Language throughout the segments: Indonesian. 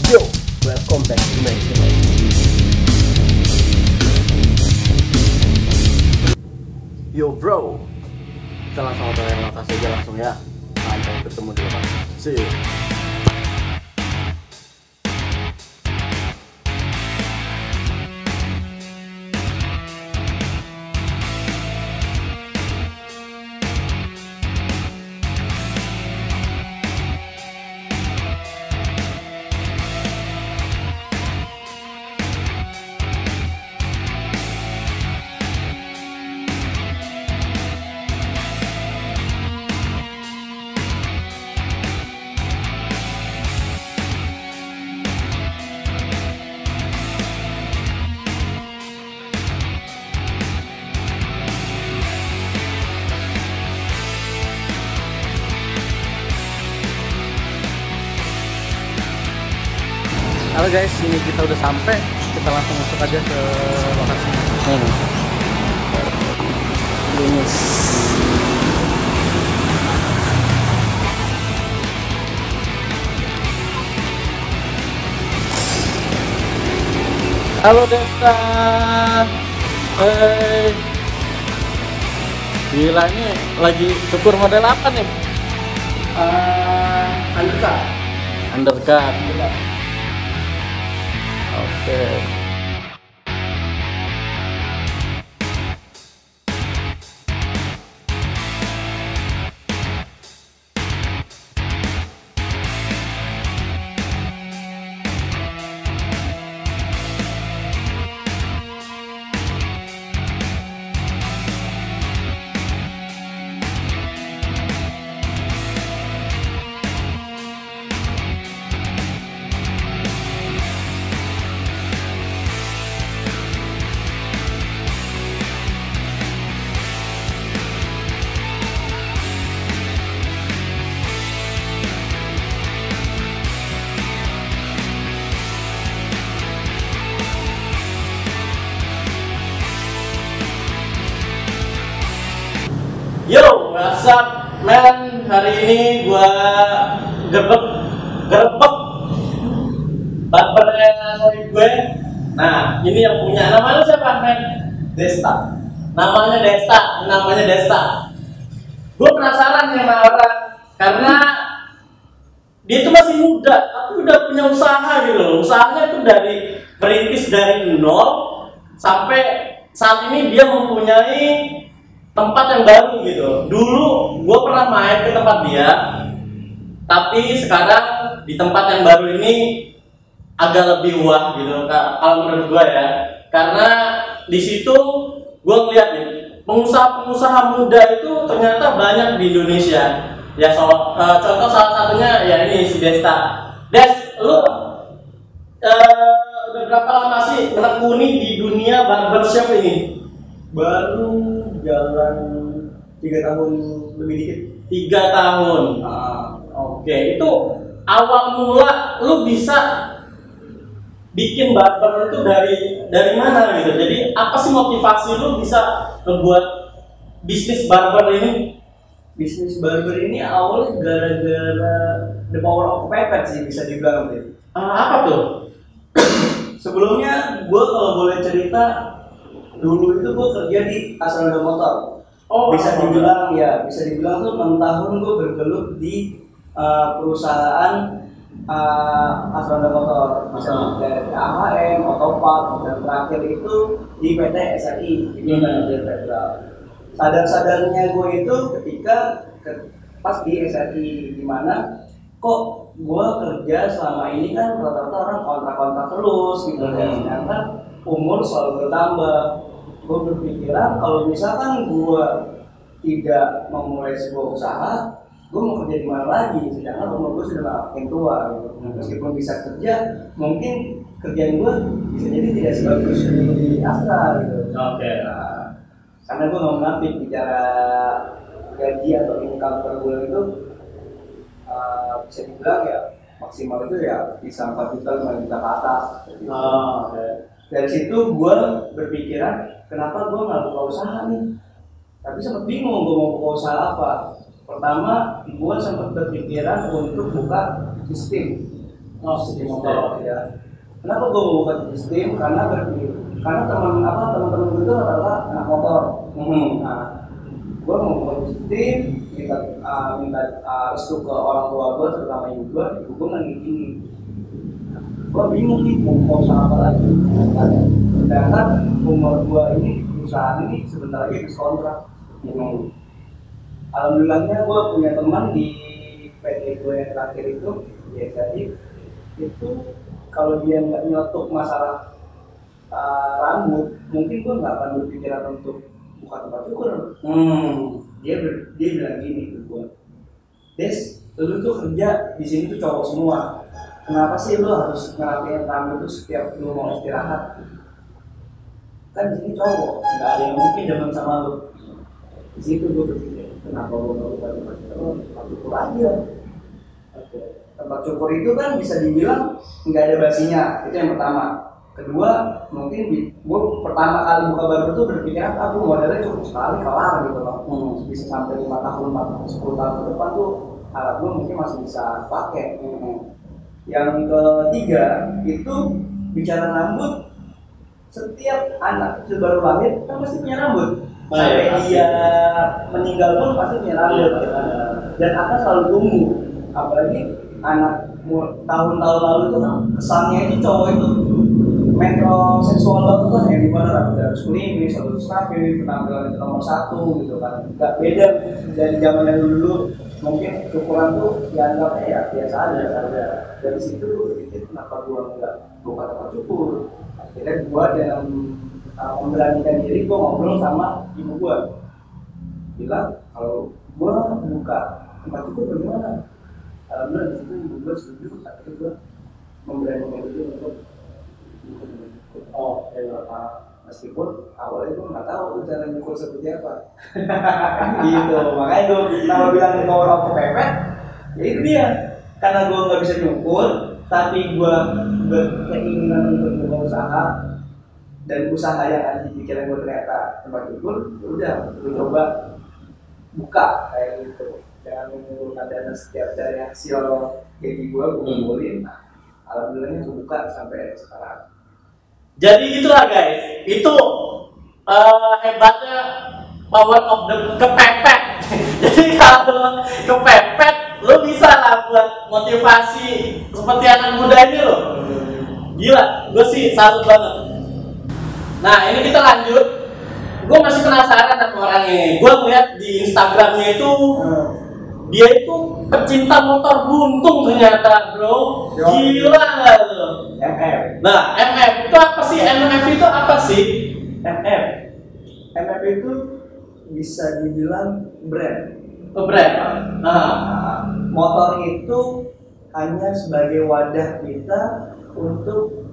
Yo, welcome back to my channel. Yo bro, kita langsung ke lokasi aja langsung ya. Sampai ketemu di lokasi. See you. Halo guys, ini kita udah sampai. Kita langsung masuk aja ke lokasi. Ini. Halo Desta. Hey. Gila, ini lagi cukur model apa nih? Undercut. Undercut. Oke. Yo, what's up, man? Hari ini gua gerbek barbernya sorry gue. Nah, ini yang punya namanya siapa, men? Desta. Namanya Desta. Gue penasaran nih sama orang karena dia itu masih muda, tapi udah punya usaha gitu loh. Usahanya itu dari merintis dari nol sampai saat ini dia mempunyai tempat yang baru gitu. Dulu gue pernah main ke tempat dia, tapi sekarang di tempat yang baru ini agak lebih wah gitu kalau menurut gue ya. Karena di situ gue ngeliat nih pengusaha muda itu ternyata banyak di Indonesia. Ya contoh salah satunya ya ini si Desta. Des, lu udah berapa lama sih menekuni di dunia barbershop ini? Baru jalan 3 tahun lebih dikit. 3 tahun. Oke, itu awal mula lu bisa bikin barber itu dari mana gitu. Jadi apa sih motivasi lu bisa membuat bisnis barber ini? Bisnis barber ini awalnya gara-gara the power of pepet sih bisa dibilang deh. Apa tuh? Sebelumnya gue kalau boleh cerita, dulu itu gue kerja di Asal Roda Motor. Bisa dibilang tuh 6 tahun gue bergelut di perusahaan Asal Roda Motor. Bisa dari AHM, Otopad, dan terakhir itu di PT SRI. Ini manajer federal. Sadar-sadarnya gue itu ketika pas di SRI, dimana kok gue kerja selama ini kan rata-rata orang kontrak-kontrak terus gitu kan, sedangkan umur selalu bertambah. Gue berpikiran kalau misalkan gue tidak memulai sebuah usaha, gue mau kerja di mana lagi, sedangkan umur gue sudah makin tua gitu. Meskipun bisa kerja, mungkin kerjaan gue bisa jadi tidak sebagus di Astra gitu. Oke. Karena gue nggak menapik bicara gaji atau income per bulan itu bisa dibilang ya maksimal itu ya bisa 4 juta 5 juta ke atas. Dari situ gue berpikiran kenapa gue nggak buka usaha nih, tapi sempat bingung gue mau buka usaha apa. Pertama gue sempat berpikiran untuk buka sistem sistem motor ya. Kenapa gue mau buka sistem? Karena teman-teman gue itu adalah anak motor. Nah, gue mau buka sistem, minta restu ke orang tua gue, terutama ibu gue nggak gini. Gue bingung nih mau usaha apa lagi. Sedangkan umur gue ini perusahaan ini sebentar lagi habis kontrak. Alhamdulillahnya gue punya teman di PT gue yang terakhir itu, ya jadi itu kalau dia nggak nyeletuk masalah rambut, mungkin gue nggak akan berpikiran untuk buka tempat cukur. Dia bilang gini ke gue, Des, lu tuh kerja di sini tuh cowok semua. Kenapa sih lu harus ngerapiin rambut tuh setiap lu mau istirahat? Kan di sini cowok, nggak ada yang mungkin demen sama lu. Di situ gue berpikir, kenapa gue nggak buka tempat cukur aja? Tempat cukur itu kan bisa dibilang nggak ada basinya, itu yang pertama. Kedua, mungkin gue pertama kali buka barber tuh berpikiran aku modalnya cukup sekali kelar gitu loh. Bisa sampai 5 tahun, 10 tahun ke depan tuh alat gue mungkin masih bisa pakai. Yang ketiga itu bicara rambut, setiap anak kecil baru lahir kan pasti punya rambut. Sampai dia meninggal pun pasti punya rambut. Dan akan selalu tumbuh. Apalagi anak tahun-tahun lalu tuh kesannya itu cowok itu metroseksual banget lah, yang dimana rambutnya harus kuning, harus rapi, penampilan itu nomor 1 gitu kan. Gak beda dari zaman yang dulu, mungkin cukuran tuh dianggapnya ya biasa aja. Dari situ gue berpikir kenapa gue nggak buka tempat cukur. Akhirnya gue dengan memberanikan diri gue ngobrol sama ibu gue, bilang kalau gue buka tempat cukur bagaimana? Alhamdulillah di situ ibu gue setuju. Akhirnya gue memberanikan diri untuk meskipun awalnya gue nggak tahu cara nyukur seperti apa. Gitu, makanya gue nama bilang power of kepepet. Ya itu dia, karena gue nggak bisa nyukur, tapi gue berkeinginan untuk membuka usaha, dan usaha yang ada di pikiran gue ternyata tempat cukur. Udah, gue coba buka kayak gitu. Jangan mengumpulkan dana setiap dari hasil gaji gue kumpulin. Alhamdulillahnya gue buka sampai sekarang. Jadi itulah guys, itu hebatnya power of the kepepet. Jadi kalau kepepet, lo bisa lah buat motivasi seperti anak muda ini lo. Gila, gue sih salut banget. Nah ini kita lanjut. Gue masih penasaran sama orang ini. Gue ngeliat di Instagramnya itu dia itu pecinta motor buntung ternyata bro. Gila nggak lo? MF. Nah MF itu apa sih? MF itu apa sih? MF itu bisa dibilang brand. Brand. Motor itu hanya sebagai wadah kita untuk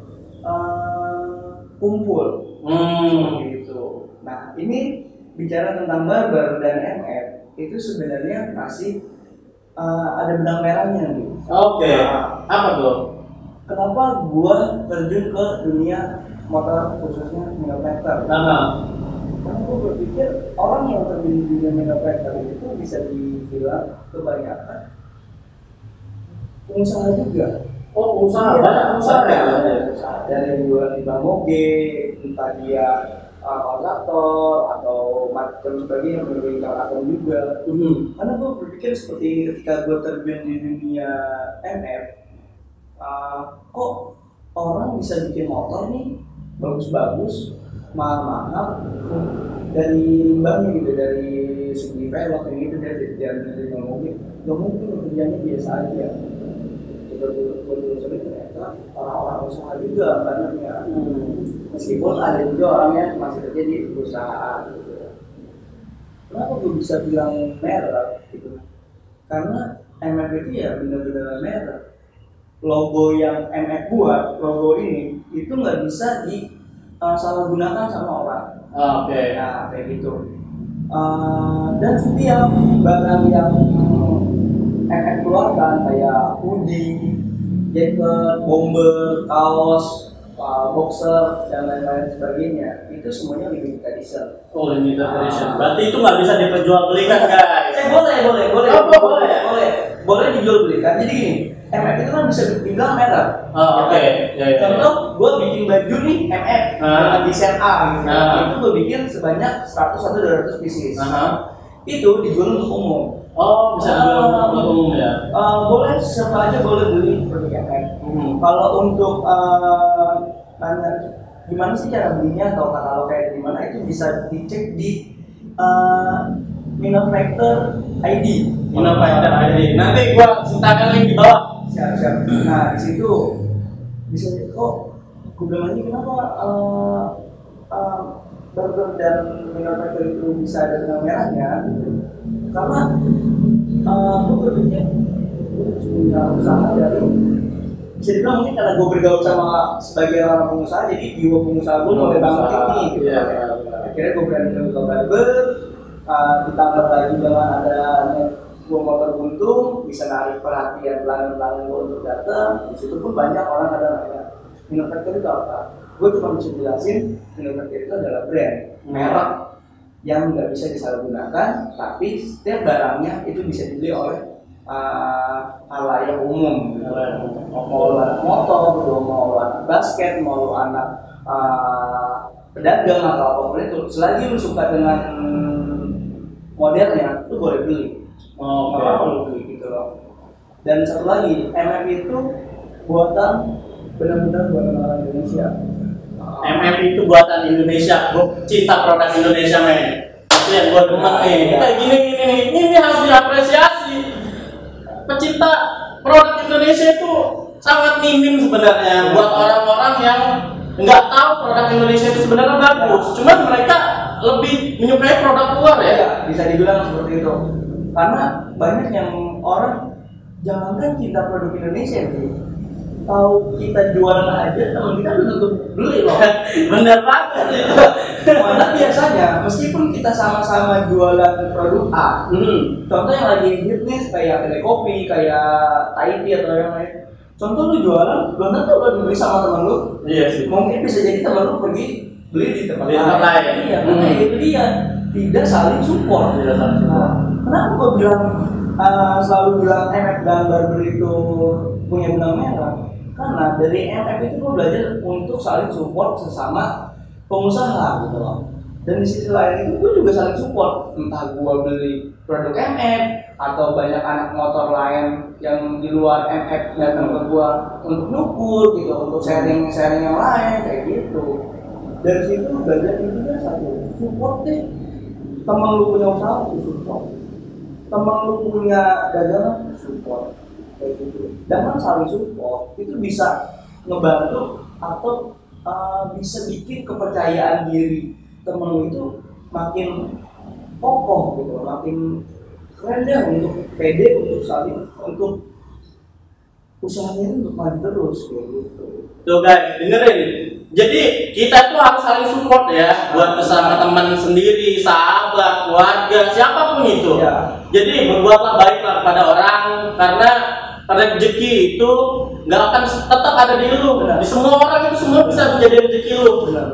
kumpul. Gitu. Nah ini bicara tentang barber dan MF itu sebenarnya masih ada benang merahnya nih. Oke. Apa tuh? Kenapa gua terjun ke dunia motor khususnya Minopactor? Karena gua berpikir orang yang terjun di dunia Minopactor itu bisa dibilang kebanyakan pengusaha juga. Oh pengusaha, banyak pengusaha ya? Dari yang jualan di Bamoge, entah dia kontraktor atau macam sebagainya, berbeda akun juga. Karena gue berpikir seperti ketika gue terjun di dunia MF, kok orang bisa bikin motor nih bagus-bagus, mahal-mahal dari limbahnya gitu, dari segi pelek yang itu dari mobil, gak mungkin kerjanya biasa aja. Betul-betul ternyata orang-orang usaha juga banyaknya. Meskipun ada juga orangnya masih kerja di perusahaan gitu. Kenapa gue bisa bilang merek gitu? Karena MF itu ya benar-benar merek. Logo yang MF buat, logo ini itu nggak bisa salah gunakan sama orang. Oke. Nah kayak gitu. Dan setiap barang yang MF keluarkan kayak hoodie, jacket, bomber, kaos, boxer dan lain-lain sebagainya, itu semuanya limited edition. Oh limited edition. Berarti itu nggak bisa diperjualbelikan guys? Boleh dijual belikan. Jadi gini, MF itu kan bisa dibilang merek. Oh, oke. Ya. Contoh, gue bikin baju nih MF dengan desain A gitu. Itu gue bikin sebanyak 100 atau 200 pieces. Itu dijual untuk umum. Oh, bisa dijual untuk umum ya? Boleh, siapa aja boleh beli produk MF. Kalau untuk tanya gimana sih cara belinya atau katalog kayak gimana, itu bisa dicek di Manufacturer ID. Manufacturer ID. Nanti gua sertakan link di bawah. Siap. Nah, di situ bisa kok gue bilang lagi kenapa burger dan Manufacturer itu bisa ada benang merahnya gitu. Karena gue berpikir gue harus punya usaha dari, bisa dibilang mungkin karena gue bergaul sama sebagai orang pengusaha, jadi jiwa pengusaha gue mulai bangkit nih gitu. Akhirnya gue berani buka barber, ditambah lagi dengan adanya gue motor buntung, bisa narik perhatian pelanggan-pelanggan gue untuk datang. Di situ pun banyak orang ada nanya, Manufacturer itu apa? Gue cuma bisa jelasin, Manufacturer itu adalah brand, merek yang nggak bisa disalahgunakan, tapi setiap barangnya itu bisa dibeli oleh halayak umum. Mau lu anak motor, mau lu anak basket, mau lu anak pedagang atau apapun itu, selagi lu suka dengan modelnya, lu boleh beli. Mau beli gitu loh. Dan satu lagi, MF itu buatan benar-benar buatan orang Indonesia. MF itu buatan Indonesia. Gue cinta produk Indonesia, men. Itu yang gue demen nih. Kayak gini. Ini harus diapresiasi. Pecinta produk Indonesia itu sangat minim sebenarnya buat orang-orang yang nggak tahu produk Indonesia itu sebenarnya bagus. Cuman mereka lebih menyukai produk luar ya. Bisa dibilang seperti itu. Karena banyak yang orang jangankan cinta produk Indonesia sih, tahu kita jualan aja teman kita belum tentu beli loh. Bener banget itu. Malah biasanya meskipun kita sama-sama jualan produk A, contoh yang lagi hit nih kayak kedai kopi, kayak Thai tea atau yang lain. Contoh lu jualan, belum tentu lu dibeli sama teman lu. Iya sih. Mungkin bisa jadi teman lu pergi beli di tempat lain. Iya, karena itu dia tidak saling support. Kenapa gue bilang selalu bilang MF dan barber itu punya benang merah? Karena dari MF itu gue belajar untuk saling support sesama pengusaha gitu loh. Dan di sisi lain itu gue juga saling support, entah gue beli produk MF atau banyak anak motor lain yang di luar MF datang ke gue untuk nukur gitu, untuk sharing yang lain kayak gitu. Dari situ belajar intinya satu, support deh. Temen lu punya usaha, support. Temen lu punya dagangan, support. Kayak gitu. Dengan saling support itu bisa ngebantu atau bisa bikin kepercayaan diri temen lu itu makin kokoh gitu, makin keren deh untuk pede, untuk saling, untuk usahanya untuk maju terus kayak gitu. Tuh guys, dengerin. Jadi kita tuh harus saling support ya, buat bersama teman sendiri, sahabat, keluarga, siapapun itu. Ya. Jadi berbuatlah baiklah kepada orang, karena rezeki itu nggak akan tetap ada di lu. Benar. Di semua orang itu semua bisa menjadi rezeki lu. Benar.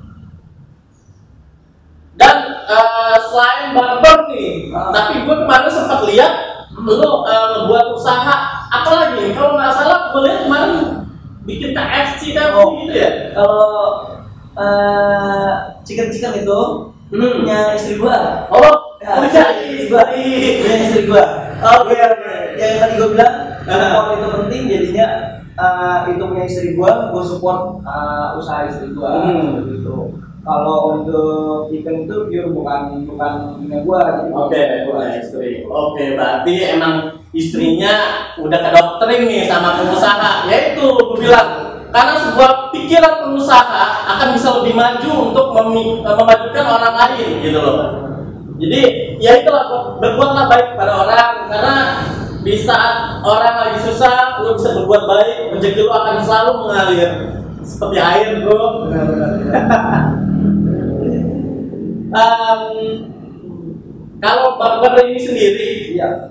Dan selain barber nih, tapi gue kemarin sempat lihat lu buat usaha apa lagi? Kalau nggak salah gue lihat kemarin bikin KFC gitu ya. Kalau chicken itu punya istri gua. Punya istri gua. Oke. Yang tadi gua bilang support itu penting, jadinya itu punya istri gua support usaha istri gua gitu. Kalau untuk chicken itu pure bukan punya gua, jadi istri. Oke, berarti emang istrinya udah kedoktrin nih sama pengusaha. Yaitu gue bilang, karena sebuah pikiran pengusaha akan bisa lebih maju untuk memajukan orang lain gitu loh. Jadi ya itulah, berbuatlah baik kepada orang, karena di saat orang lagi susah, lu bisa berbuat baik, rezeki lu akan selalu mengalir seperti air, bro. Kalau barber ini sendiri, iya.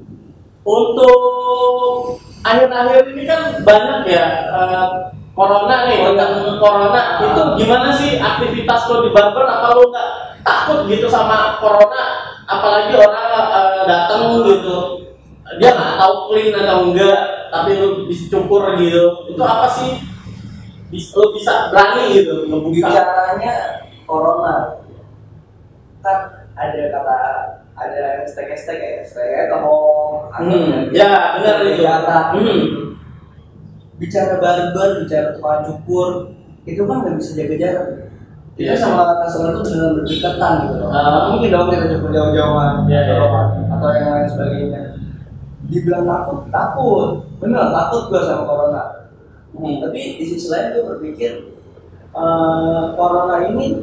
Untuk akhir-akhir ini kan banyak ya corona nih, tentang corona itu gimana sih aktivitas lo di barber? Apa lo nggak takut gitu sama corona? Apalagi orang datang gitu, dia nggak tahu clean atau enggak, tapi lu bisa cukur gitu. Itu apa sih? Lu bisa berani gitu ngebuka. Bicaranya corona kan ada hashtag ya, hashtag hoax ya benar itu. Bicara barber, bicara tukang cukur, itu kan nggak bisa jaga jarak. Itu sama customer itu benar berdekatan gitu loh. Mungkin dong kita cukur jauh-jauhan atau yang lain sebagainya. Dibilang takut, benar takut gua sama corona. Tapi di sisi lain gue berpikir corona ini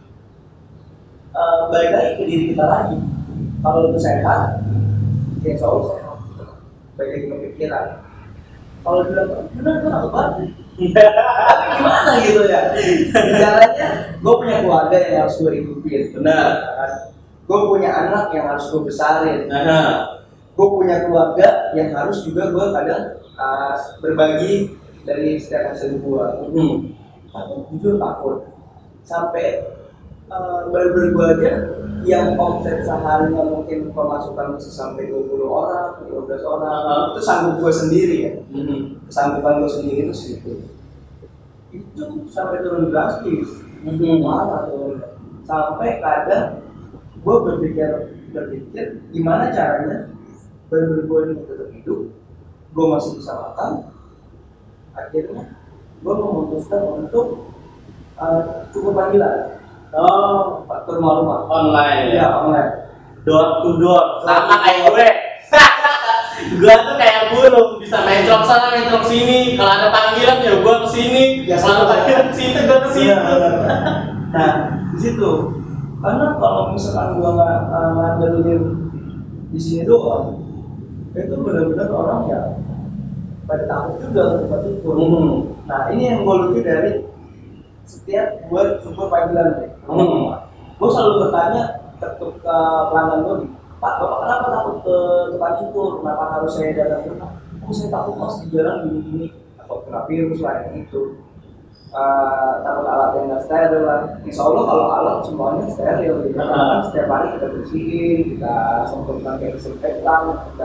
balik lagi ke diri kita lagi. Kalau itu sehat, ya insya Allah sehat. Balik lagi ke pikiran. Kalau bilang benar gue takut banget. Tapi gimana gitu ya? Caranya, gue punya keluarga yang harus gue hidupin. Benar. Gue punya anak yang harus gue besarin. Gue punya keluarga yang harus juga gue kadang berbagi dari setiap hasil gue. Aku jujur takut sampai barber gue aja yang omset seharinya mungkin pemasukan bisa sampai 20 orang, 15 orang, itu sanggup gue sendiri ya. Kesanggupan gue sendiri itu segitu. Itu sampai turun drastis, malah turun. Sampai kadang gue berpikir gimana caranya barber gue ini tetap hidup, gue masih bisa makan. Akhirnya gue memutuskan untuk cukup panggilan. Faktor rumah online. Ya online. Door to door. Sama kayak gue. Gue tuh kayak burung, bisa mencrok sana mencrok sini. Kalau ada panggilan ya gue kesini. Ya, kalau ada panggilan situ gue kesitu. Nah di situ. Karena kalau misalkan gue ngandelin di sini doang, itu benar-benar orang ya pada takut juga tempat itu. Nah ini yang gue lucu dari setiap gue cukur panggilan deh. Gue selalu bertanya ke pelanggan gue, Pak, Bapak kenapa takut ke tempat cukur? Kenapa harus saya datang ke rumah? Saya takut mas di jalan gini-gini atau kena virus lah yang itu. Takut alat yang nggak steril lah. Insya Allah kalau alat semuanya steril. Karena setiap hari kita bersihin, kita semprotkan kayak disinfektan,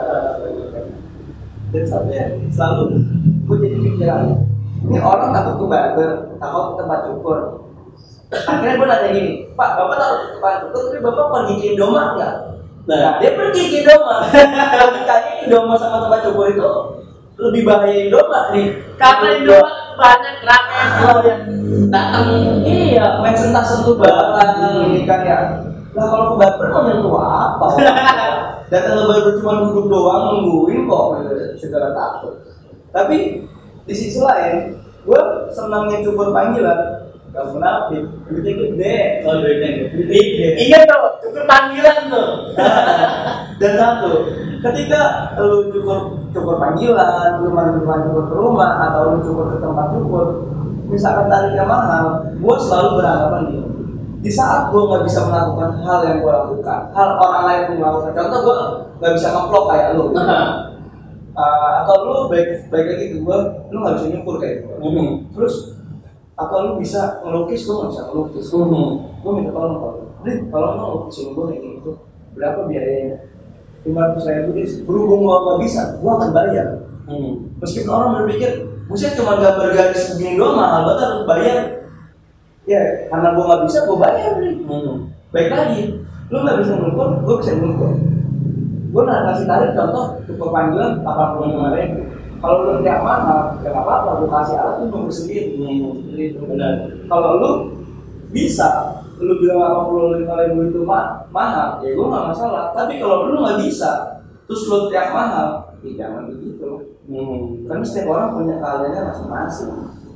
dan selalu gue jadi pikirannya. Ini orang takut ke barber, takut ke tempat cukur. Akhirnya gue nanya gini, Pak, Bapak takut ke tempat cukur, tapi Bapak pergi ke Indomaret nggak? Nah, dia pergi ke Indomaret. Logikanya Indomaret sama tempat cukur itu lebih bahaya Indomaret nih. Karena Indomaret banyak rakyat yang datang. Iya, main sentak-sentuh barang ini kan ya. Lah kalau ke barber mau nyentuh apa? Datang ke barber cuma duduk doang nungguin kok, segala takut. Tapi di sisi lain, gue senangnya cukur panggilan, gak munafik, duitnya gede. Duitnya gede. Iya tuh, cukur panggilan tuh. Dan satu, ketika lu cukur panggilan, lu main cukur ke rumah atau lu cukur ke tempat cukur, misalkan tarifnya mahal, gue selalu beranggapan gini. Di saat gue nggak bisa melakukan hal yang gue lakukan, hal orang lain pun melakukan, contoh gue nggak bisa nge-vlog kayak lu. Atau lu baik lagi ke gue, lu nggak bisa nyukur kayak gue. Terus atau lu bisa ngelukis, gue nggak bisa ngelukis. Gue minta tolong kalau lu ngelukisin gue kayak gitu, berapa biayanya? 500.000 deh. Berhubung gue nggak bisa, gue akan bayar. Meskipun orang berpikir, buset cuma gambar garis begini doang mahal banget harus bayar. Ya, karena gue nggak bisa, gue bayar nih. Baik lagi, lu nggak bisa ngukur, gue bisa ngukur. Gue ngasih tarif contoh cukup panggilan 85.000. Kalau lu tidak mahal, ya nggak apa-apa. Gue kasih alat lu nunggu sendiri. Benar. Kalau lu bisa, lu bilang 85.000 itu mahal, ya gue nggak masalah. Tapi kalau lu nggak bisa, terus lu teriak mahal, ya jangan begitu. Karena setiap orang punya keahliannya masing-masing.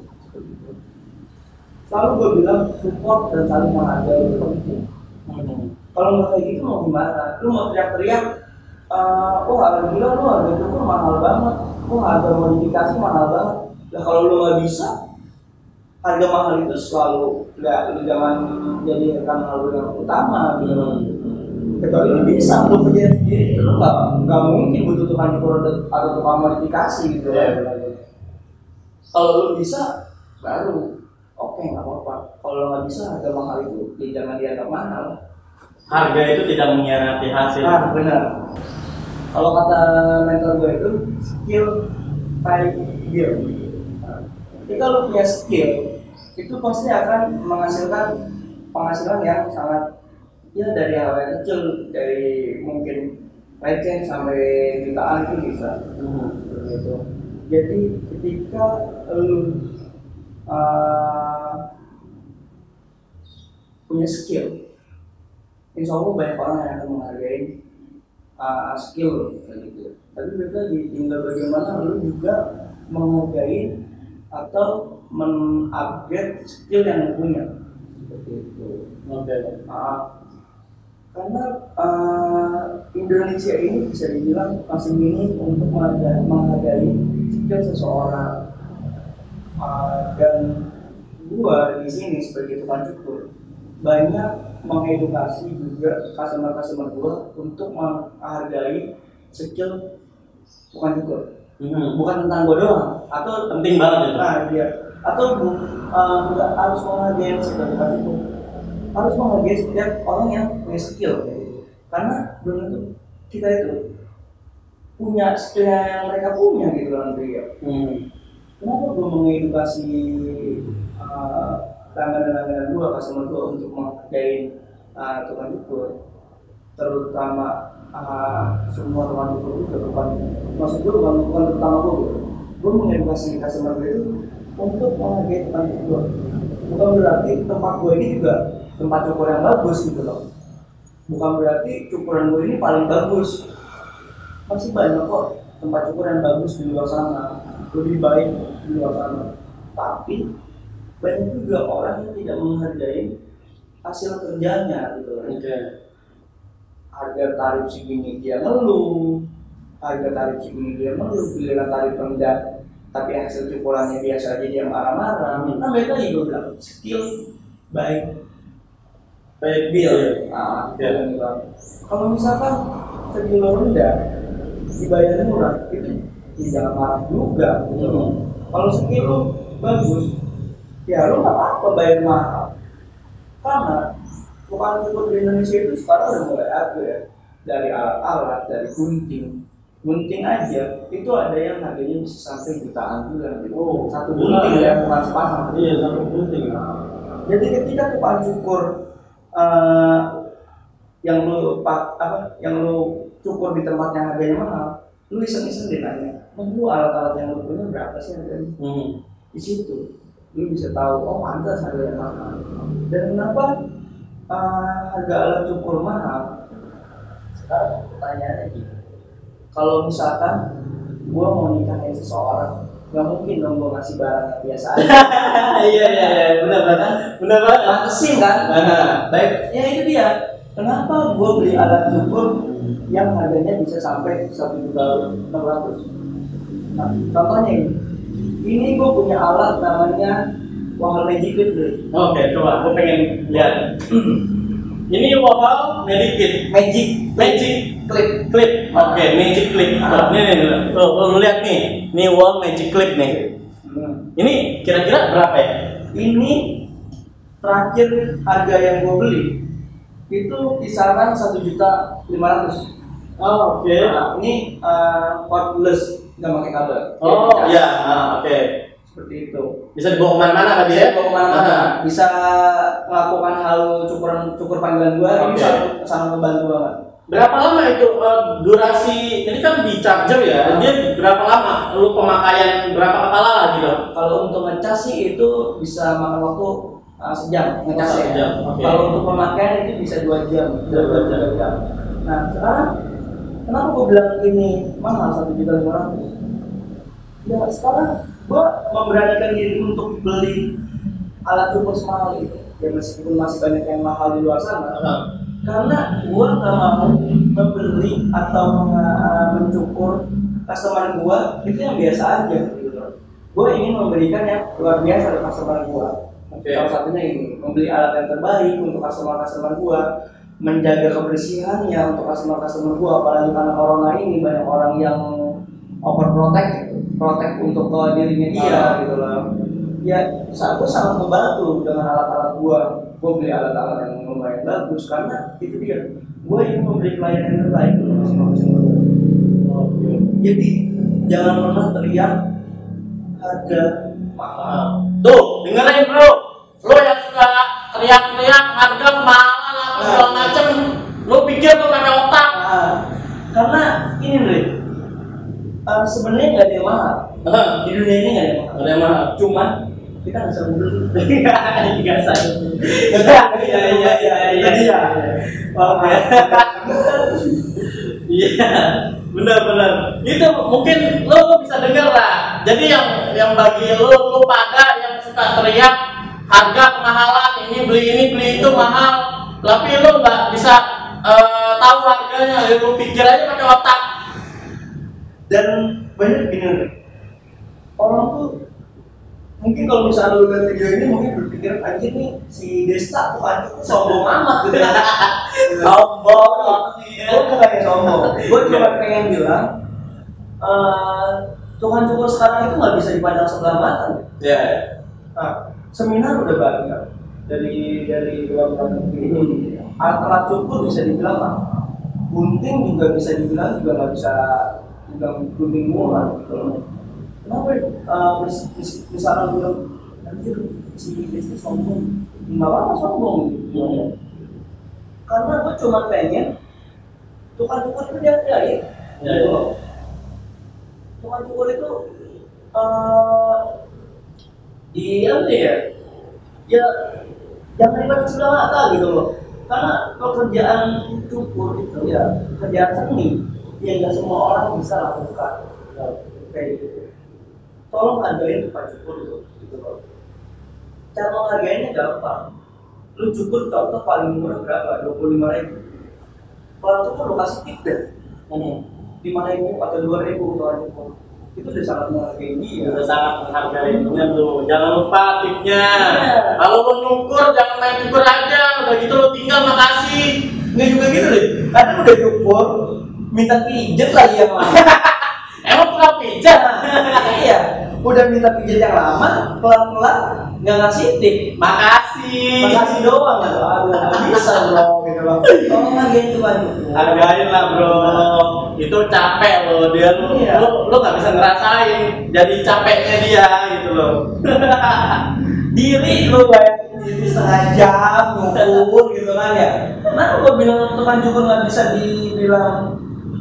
Selalu gue bilang support dan saling menghargai itu penting. Kalau nggak kayak gitu mau gimana? Lu mau teriak-teriak, alhamdulillah lu harga cukur mahal banget, harga modifikasi mahal banget. Nah kalau lu nggak bisa, harga mahal itu selalu lu jangan jadikan hal yang utama gitu. Kecuali lu bisa lu kerja sendiri, lu nggak mungkin butuh tukang cukur atau tukang modifikasi gitu. Kalau lu bisa, baru oke, nggak apa-apa. Kalau nggak bisa, harga mahal itu jangan dianggap mahal. Harga itu tidak mengkhianati hasil. Benar. Kalau kata mentor gue itu skill pay bill. Ketika lu punya skill, itu pasti akan menghasilkan penghasilan yang sangat ya dari hal yang kecil, dari mungkin receh sampai jutaan itu bisa. Gitu. Jadi ketika lu punya skill, insya Allah banyak orang yang akan menghargai skill gitu. Tapi mereka tinggal bagaimana lu juga menghargai atau mengupgrade skill yang lu punya. Seperti itu. Karena Indonesia ini bisa dibilang masih minim untuk menghargai skill seseorang. Dan gua di sini sebagai tukang cukur banyak mengedukasi juga customer gua untuk menghargai skill tukang cukur. Bukan tentang gua doang, atau penting banget itu. Nah, iya. Atau nggak harus menghargai skill tukang cukur, harus menghargai setiap orang yang punya skill. Karena belum tentu kita itu punya skill yang mereka punya gitu nanti ya. Kenapa gue mengedukasi langganan-langganan gue, customer gue untuk menghargai tukang cukur, terutama semua tukang cukur itu maksud gue bukan terutama gue mengedukasi customer gue itu untuk menghargai tukang cukur. Bukan berarti tempat gue ini juga tempat cukur yang bagus gitu loh. Bukan berarti cukuran gue ini paling bagus. Masih banyak kok tempat cukur yang bagus di luar sana, lebih baik di luar sana. Tapi banyak juga orang yang tidak menghargai hasil kerjanya gitu. Harga tarif segini dia ngeluh, harga tarif segini dia ngeluh, giliran tarif rendah tapi hasil cukurannya biasa aja dia marah-marah. Nah mereka juga bilang skill baik bill. Kalau misalkan skill rendah dibayarnya murah, itu tidak marah juga. Kalau skill lu bagus, ya lu nggak apa-apa bayar mahal. Karena tukang cukur di Indonesia itu sekarang udah mulai ada ya, dari alat-alat, dari gunting aja itu ada yang harganya bisa sampai jutaan juga. Satu gunting ya, bukan sepasang. Iya, satu gunting. Jadi ketika tukang cukur yang lu cukur di tempat yang harganya mahal, lu iseng-iseng deh nanya, lu alat-alat yang lu punya berapa sih harganya? Di situ lu bisa tahu, oh pantas harganya mahal. Dan kenapa harga alat cukur mahal? Sekarang pertanyaannya gitu, kalau misalkan gua mau nikahin seseorang, nggak mungkin dong gua ngasih barang yang biasa aja. Iya, benar banget. Pantesin kan? Baik, ya itu dia. Kenapa gua beli alat cukur yang harganya bisa sampai 1.600.000? Nah, contohnya ini gue punya alat namanya Waffle Magic Clip. Oke, coba gue pengen lihat. Ini Waffle Magic Clip. Oke, Magic Clip. Nih, lu lihat nih. Ini Waffle Magic Clip nih. Ini kira-kira berapa ya? Ini terakhir harga yang gue beli itu kisaran 1.500.000. Oke. Nah, ini cordless, nggak pakai kabel. Iya. Oke. Seperti itu. Bisa dibawa kemana-mana tadi ya? Dibawa kemana-mana. Bisa melakukan hal cukur panggilan gua. Ini sangat membantu banget. Berapa lama itu durasi? Ini kan di charger ya. Dia berapa lama? Lu pemakaian berapa kepala lah gitu? Kalau untuk ngecas sih itu bisa makan waktu sejam ngecasnya. Kalau untuk pemakaian itu bisa 2 jam. 2 jam. Nah sekarang kenapa gue bilang ini mahal 1.500.000? Ya sekarang gue memberanikan diri untuk beli alat cukur semahal itu. Ya meskipun masih banyak yang mahal di luar sana. Karena gue nggak mau membeli atau mencukur customer gue itu yang biasa aja gitu. Gue ingin memberikan yang luar biasa ke customer gue. Salah satunya ini membeli alat yang terbaik untuk customer gue, menjaga kebersihannya untuk customer gue. Apalagi karena corona ini banyak orang yang overprotect untuk dirinya dia gitu loh. Ya aku sangat membantu dengan alat-alat gue beli alat-alat yang lumayan bagus karena itu dia, gue ingin memberi pelayanan yang terbaik untuk customer. Jadi jangan pernah teriak harga mahal. Tuh, dengerin bro, lo yang suka teriak-teriak harga kemahalan apa segala macem, lo pikir tuh pakai otak. Karena ini nih, sebenarnya nggak ada yang mahal. Di dunia ini nggak ada yang mahal. Cuman kita nggak bisa beli. Nggak bisa. Iya. Iya, benar. Itu mungkin lo bisa dengar lah. Jadi yang bagi lo pada yang suka teriak harga kemahalan, ini beli itu mahal, tapi lo nggak bisa tahu harganya, lo pikir aja pakai otak. Dan banyak gini, orang tuh mungkin kalau misalnya lu lihat video ini mungkin berpikir anjir nih si Desta tuh kan sombong amat gitu. Sombong. Gue bukan yang sombong. Gue cuma pengen bilang tukang cukur sekarang itu nggak bisa dipandang sebelah mata. Iya. Nah, seminar udah banyak dari luar negeri ini. Alat cukur bisa dibilang gunting juga bisa dibilang juga nggak bisa dibilang gunting murah gitu loh. Kenapa misalkan bilang anjir si Desta sombong, nggak apa-apa sombong gitu. Karena gue cuma pengen tukang cukur itu dihargai. Gitu loh. Tukang cukur itu ya jangan dipandang sebelah mata gitu loh. Karena pekerjaan cukur itu ya kerjaan seni yang nggak semua orang bisa lakukan. Kayak gitu. Tolong hargain tukang cukur gitu loh. Cara menghargainya gampang. Lu cukur contoh paling murah berapa? 25.000. Kalau cukur lu kasih tip deh. 5.000 atau 2.000 tukang cukur. Itu udah sangat menghargai dia. Udah sangat menghargai dia tuh. Jangan lupa tipnya. Kalau mau nyukur jangan main cukur aja. Udah gitu lo tinggal makasih. Nggak juga gitu deh. Kadang udah cukur minta pijet lagi yang lama. Emang pernah pijat? Iya. Udah minta pijet yang lama, pelan-pelan nggak ngasih tip. Makasih doang kan? Aduh, nggak bisa bro, gitu loh. Tolong hargain tuh aja. Hargain lah bro. Itu capek loh dia lo. Iya. Lo nggak bisa ngerasain. Jadi capeknya dia gitu loh. Diri lo bayangin diri setengah jam ngukur gitu kan ya. Kenapa gue bilang tukang cukur nggak bisa dibilang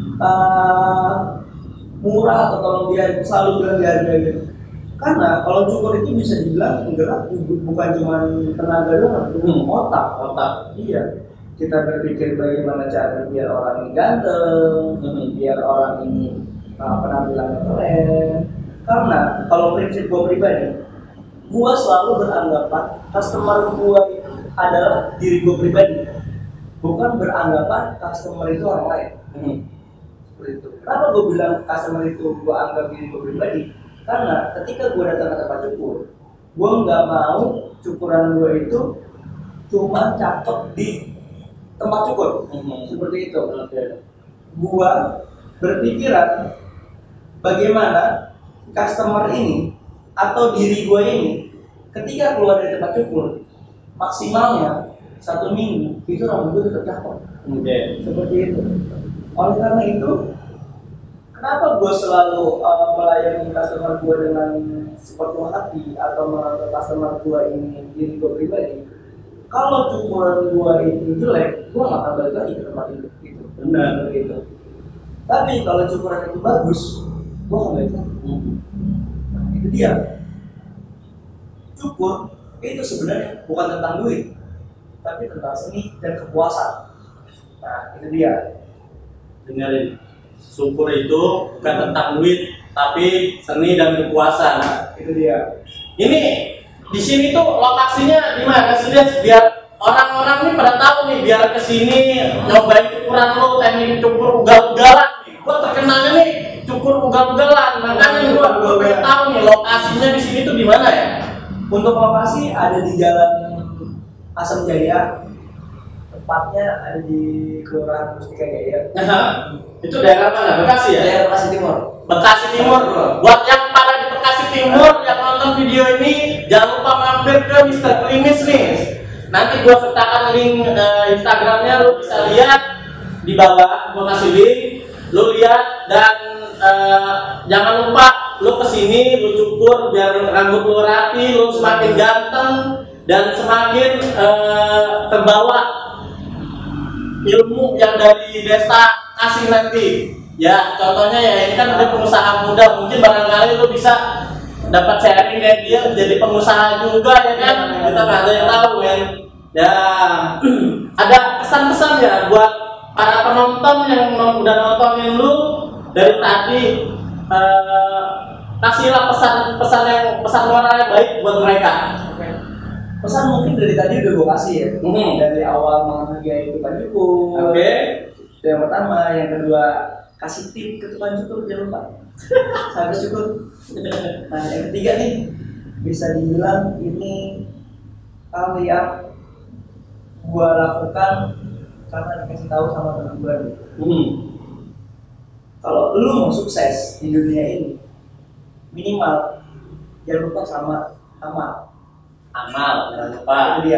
murah atau tolong dia selalu bilang dihargai? Karena kalau cukur itu bisa dibilang menggerak bukan cuma tenaga doang, otak. Iya. Kita berpikir bagaimana cara biar orang ini ganteng, biar orang ini penampilannya keren. Karena kalau prinsip gue pribadi, gue selalu beranggapan customer gue itu adalah diri gue pribadi, bukan beranggapan customer itu orang lain. Seperti itu. Kenapa gue bilang customer itu gue anggap diri gue pribadi? Karena ketika gue datang ke tempat cukur, gue nggak mau cukuran gue itu cuma cakep di tempat cukur. Seperti itu. Gue berpikiran bagaimana customer ini atau diri gue ini ketika keluar dari tempat cukur maksimalnya 1 minggu itu rambut gue tetap cakep. Seperti itu. Oleh karena itu, kenapa gue selalu melayani customer gue dengan sepenuh hati atau menganggap customer gue ini diri gue pribadi? Kalau cukuran gue itu jelek, gue nggak akan balik lagi ke tempat itu. Benar gitu. Tapi kalau cukuran itu bagus, gue akan balik lagi. Nah, itu dia. Cukur itu sebenarnya bukan tentang duit, tapi tentang seni dan kepuasan. Nah, itu dia. Dengerin. Syukur itu bukan tentang duit, tapi seni dan kepuasan. Nah, itu dia. Ini di sini tuh lokasinya di mana sih, Des? Biar orang-orang nih pada tahu nih, biar kesini nyobain cukuran lo, teknik cukur ugal-ugalan nih. Gua terkenalnya nih cukur ugal-ugalan, makanya gua pengen tahu nih lokasinya di sini tuh di mana ya? Untuk lokasi ada di Jalan Asam Jaya, tepatnya ada di Kelurahan Mustika Jaya. Itu daerah mana? Bekasi ya? Daerah Bekasi Timur. Bekasi Timur. Buat yang pada di Bekasi Timur yang nonton video ini, jangan lupa mampir ke Mr. Klimis nih. Nanti gua sertakan link Instagramnya, lu bisa lihat di bawah. Gua kasih link, lu lihat dan jangan lupa lu kesini, lu cukur biar rambut lu rapi, lu semakin ganteng dan semakin terbawa ilmu yang dari Desta kasih nanti. Ya contohnya ya ini kan ada pengusaha muda, mungkin barangkali lu bisa dapat sharing dari dia jadi pengusaha juga ya kan, kita nggak ada yang tahu kan. Ya ada pesan-pesan ya buat para penonton yang udah nontonin lu dari tadi, kasihlah pesan yang moral yang baik buat mereka. Pesan mungkin dari tadi udah gue kasih ya, dari awal menghargai tukang cukur. Itu yang pertama. Yang kedua, kasih tip ke tukang cukur, jangan lupa habis cukur. Nah yang ketiga nih, bisa dibilang ini hal yang gue lakukan karena dikasih tahu sama teman gue. Kalau lu mau sukses di dunia ini, minimal jangan lupa sama amal, jangan lupa. Itu dia.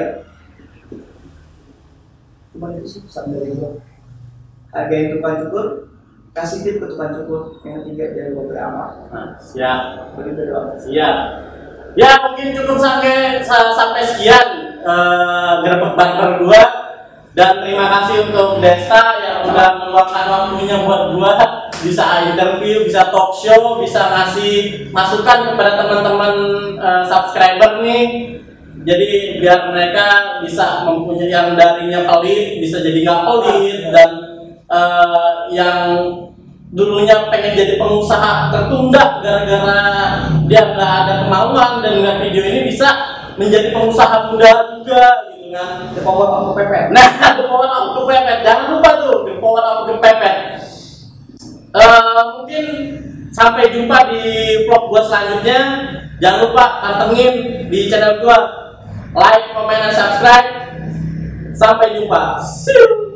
Cuma itu sih pesan dari gue. Hargain tukang cukur, kasih tip ke tukang cukur. Yang ketiga jangan lupa beramal. Nah, siap. Begitu doang. Siap. Ya mungkin cukup sampai sekian Gerebek Barber 2, dan terima kasih untuk Desta yang sudah meluangkan waktunya buat gua bisa interview, bisa talk show, bisa ngasih masukan kepada teman-teman subscriber nih. Jadi biar mereka bisa mempunyai yang darinya pelit bisa jadi nggak pelit, dan yang dulunya pengen jadi pengusaha tertunda gara-gara dia nggak ada kemauan dan nggak video ini bisa menjadi pengusaha muda juga gitu kan. The power of kepepet. Nah, the power of kepepet, jangan lupa tuh the power of kepepet. Mungkin sampai jumpa di vlog gua selanjutnya. Jangan lupa pantengin di channel gua, like, comment, dan subscribe. Sampai jumpa. See you.